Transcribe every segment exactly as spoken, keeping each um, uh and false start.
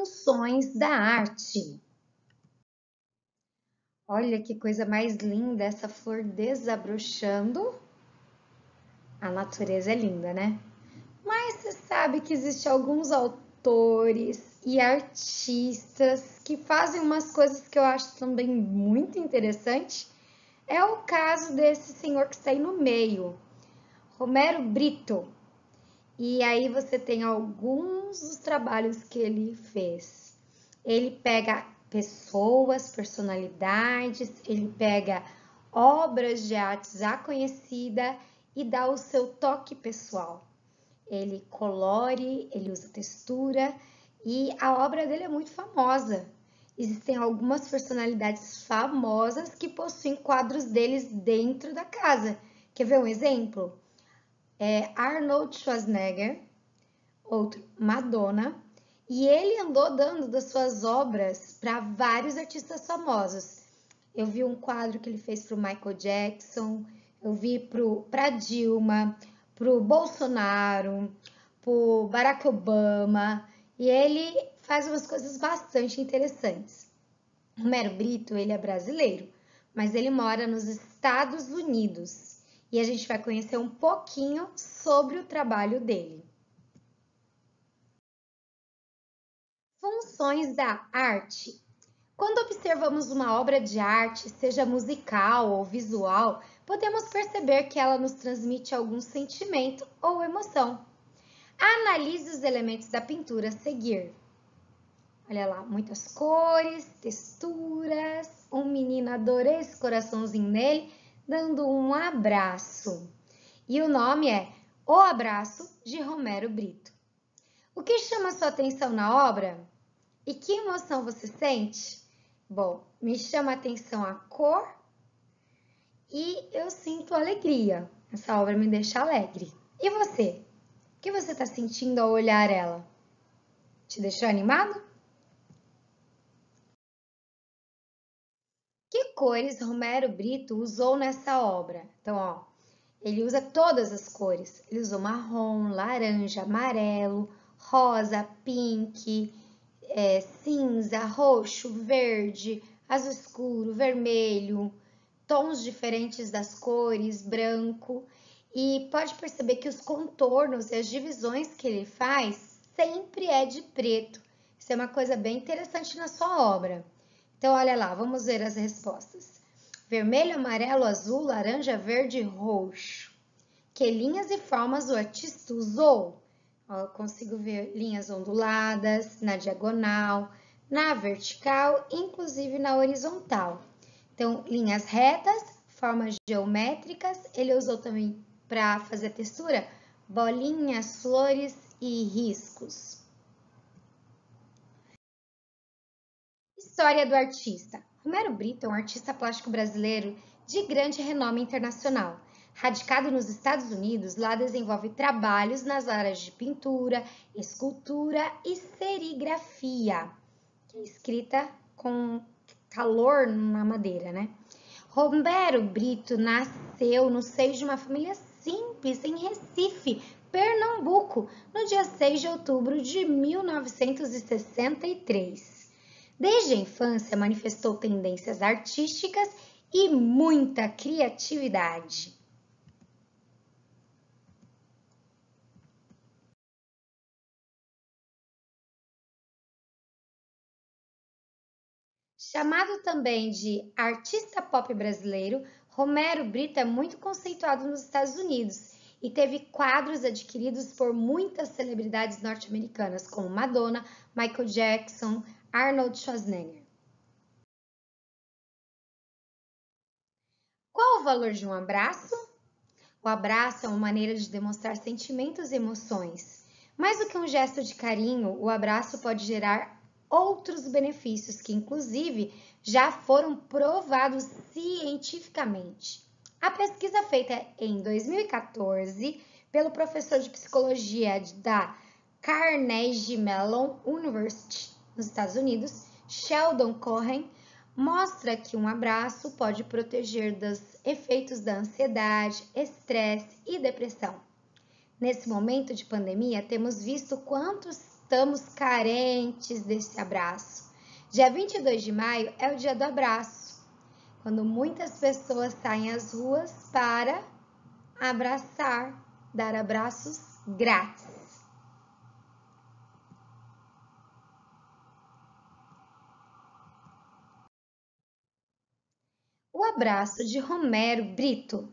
Funções da arte. Olha que coisa mais linda essa flor desabrochando. A natureza é linda, né? Mas você sabe que existem alguns autores e artistas que fazem umas coisas que eu acho também muito interessante. É o caso desse senhor que está aí no meio, Romero Brito. E aí você tem alguns dos trabalhos que ele fez. Ele pega pessoas, personalidades, ele pega obras de arte já conhecida e dá o seu toque pessoal. Ele colore, ele usa textura e a obra dele é muito famosa. Existem algumas personalidades famosas que possuem quadros deles dentro da casa. Quer ver um exemplo? É Arnold Schwarzenegger, outro Madonna, e ele andou dando das suas obras para vários artistas famosos. Eu vi um quadro que ele fez para o Michael Jackson, eu vi para Dilma, para o Bolsonaro, para o Barack Obama, e ele faz umas coisas bastante interessantes. Romero Brito, ele é brasileiro, mas ele mora nos Estados Unidos e a gente vai conhecer um pouquinho sobre o trabalho dele. Funções da arte. Quando observamos uma obra de arte, seja musical ou visual, podemos perceber que ela nos transmite algum sentimento ou emoção. Analise os elementos da pintura a seguir. Olha lá, muitas cores, texturas. Um menino, adorei esse coraçãozinho nele, dando um abraço. E o nome é O Abraço, de Romero Brito. O que chama sua atenção na obra? E que emoção você sente? Bom, me chama a atenção a cor e eu sinto alegria. Essa obra me deixa alegre. E você? O que você está sentindo ao olhar ela? Te deixou animado? Que cores Romero Brito usou nessa obra? Então, ó, ele usa todas as cores. Ele usou marrom, laranja, amarelo, rosa, pink, é, cinza, roxo, verde, azul escuro, vermelho, tons diferentes das cores, branco. E pode perceber que os contornos e as divisões que ele faz sempre é de preto. Isso é uma coisa bem interessante na sua obra. Então, olha lá, vamos ver as respostas. Vermelho, amarelo, azul, laranja, verde e roxo. Que linhas e formas o artista usou? Eu consigo ver linhas onduladas, na diagonal, na vertical, inclusive na horizontal. Então, linhas retas, formas geométricas, ele usou também para fazer a textura, bolinhas, flores e riscos. História do artista. Romero Brito é um artista plástico brasileiro de grande renome internacional. Radicado nos Estados Unidos, lá desenvolve trabalhos nas áreas de pintura, escultura e serigrafia, que é escrita com calor na madeira, né? Romero Brito nasceu no seio de uma família simples em Recife, Pernambuco, no dia seis de outubro de mil novecentos e sessenta e três. Desde a infância manifestou tendências artísticas e muita criatividade. Chamado também de artista pop brasileiro, Romero Brito é muito conceituado nos Estados Unidos e teve quadros adquiridos por muitas celebridades norte-americanas, como Madonna, Michael Jackson, Arnold Schwarzenegger. Qual o valor de um abraço? O abraço é uma maneira de demonstrar sentimentos e emoções. Mais do que um gesto de carinho, o abraço pode gerar outros benefícios que, inclusive, já foram provados cientificamente. A pesquisa feita em dois mil e quatorze pelo professor de psicologia da Carnegie Mellon University, nos Estados Unidos, Sheldon Cohen, mostra que um abraço pode proteger dos efeitos da ansiedade, estresse e depressão. Nesse momento de pandemia, temos visto quantos estamos carentes desse abraço. Dia vinte e dois de maio é o dia do abraço, quando muitas pessoas saem às ruas para abraçar, dar abraços grátis. O abraço de Romero Brito.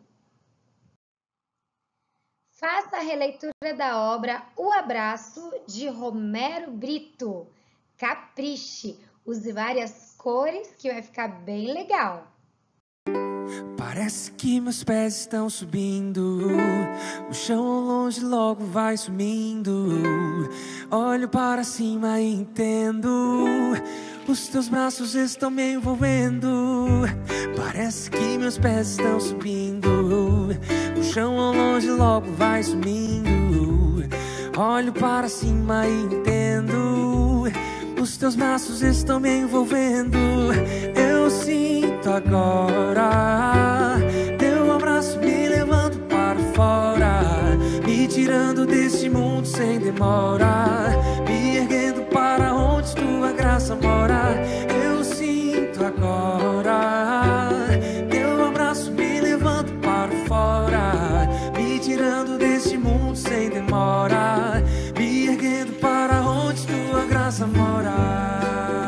Faça a releitura da obra O Abraço de Romero Brito. Capriche, use várias cores que vai ficar bem legal. Parece que meus pés estão subindo, o chão ao longe logo vai sumindo. Olho para cima e entendo, os teus braços estão me envolvendo. Parece que meus pés estão subindo, o chão ao longe logo vai sumindo. Olho para cima e entendo, os teus braços estão me envolvendo. Eu sinto agora teu abraço me levando para fora, me tirando desse mundo sem demora, me erguendo para onde tua graça mora. Eu sinto agora teu abraço me levando para fora, me tirando desse mundo sem demora, me erguendo para onde tua graça mora.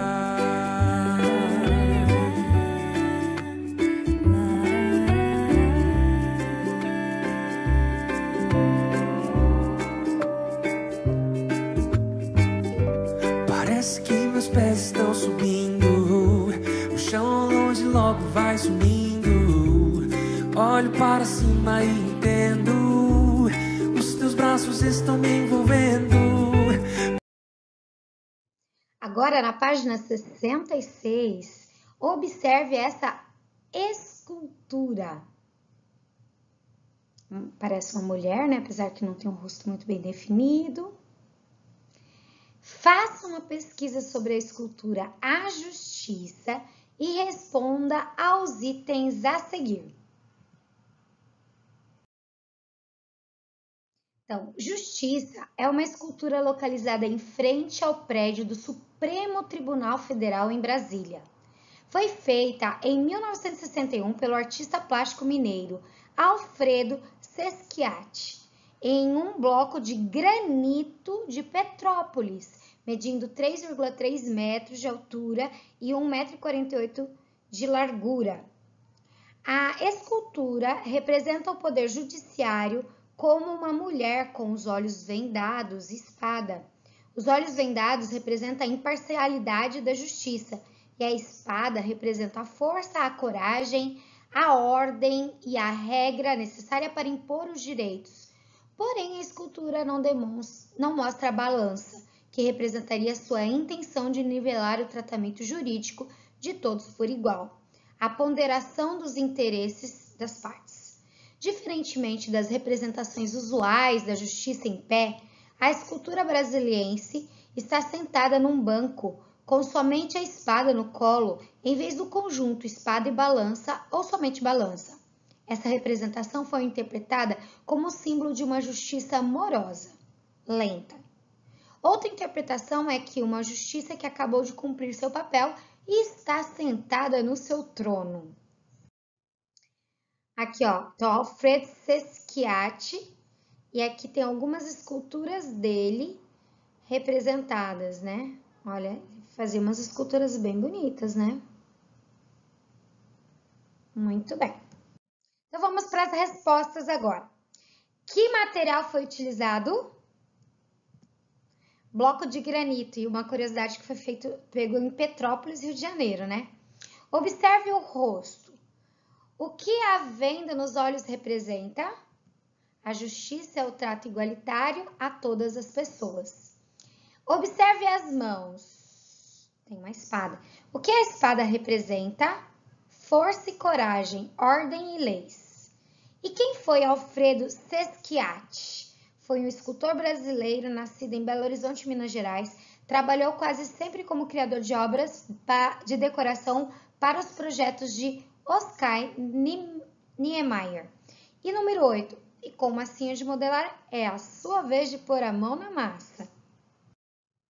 Parece que meus pés estão subindo, o chão ao longe logo vai sumindo. Olho para cima e entendo, os teus braços estão me envolvendo. Agora, na página sessenta e seis, observe essa escultura. Parece uma mulher, né? Apesar que não tem um rosto muito bem definido. Faça uma pesquisa sobre a escultura A Justiça e responda aos itens a seguir. Então, Justiça é uma escultura localizada em frente ao prédio do Supremo Tribunal Federal em Brasília. Foi feita em mil novecentos e sessenta e um pelo artista plástico mineiro Alfredo Seschiatti, em um bloco de granito de Petrópolis, medindo três vírgula três metros de altura e um metro e quarenta e oito de largura. A escultura representa o poder judiciário como uma mulher com os olhos vendados e espada. Os olhos vendados representam a imparcialidade da justiça e a espada representa a força, a coragem, a ordem e a regra necessária para impor os direitos. Porém, a escultura não, demonstra, não mostra a balança, que representaria sua intenção de nivelar o tratamento jurídico de todos por igual, a ponderação dos interesses das partes. Diferentemente das representações usuais da justiça em pé, a escultura brasiliense está sentada num banco, com somente a espada no colo, em vez do conjunto espada e balança ou somente balança. Essa representação foi interpretada como símbolo de uma justiça morosa, lenta. Outra interpretação é que uma justiça que acabou de cumprir seu papel e está sentada no seu trono. Aqui, ó, então, Alfredo Seschiatti, e aqui tem algumas esculturas dele representadas, né? Olha, ele fazia umas esculturas bem bonitas, né? Muito bem. Então, vamos para as respostas agora. Que material foi utilizado? Bloco de granito, e uma curiosidade que foi feito, pego em Petrópolis, Rio de Janeiro, né? Observe o rosto. O que a venda nos olhos representa? A justiça é o trato igualitário a todas as pessoas. Observe as mãos. Tem uma espada. O que a espada representa? Força e coragem, ordem e leis. E quem foi Alfredo Seschiatti? Foi um escultor brasileiro nascido em Belo Horizonte, Minas Gerais. Trabalhou quase sempre como criador de obras de decoração para os projetos de Oscar Niemeyer. E número oito. E com massinha de modelar, é a sua vez de pôr a mão na massa.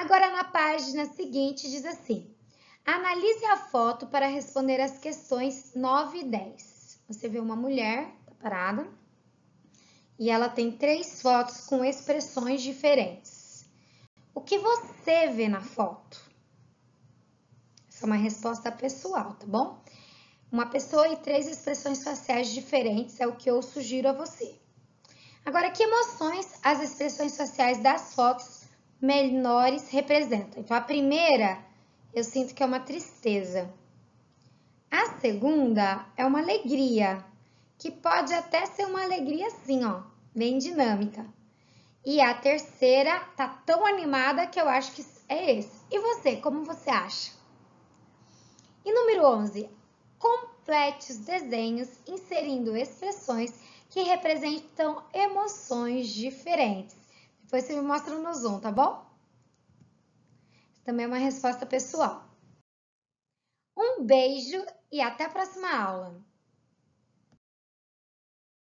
Agora, na página seguinte, diz assim: analise a foto para responder as questões nove e dez. Você vê uma mulher, tá parada, e ela tem três fotos com expressões diferentes. O que você vê na foto? Essa é uma resposta pessoal, tá bom? Uma pessoa e três expressões faciais diferentes é o que eu sugiro a você. Agora, que emoções as expressões faciais das fotos menores representam? Então, a primeira, eu sinto que é uma tristeza. A segunda é uma alegria, que pode até ser uma alegria assim, ó, bem dinâmica. E a terceira tá tão animada que eu acho que é esse. E você, como você acha? E número onze, complete os desenhos inserindo expressões que representam emoções diferentes. Depois você me mostra no Zoom, tá bom? Também é uma resposta pessoal. Um beijo e até a próxima aula!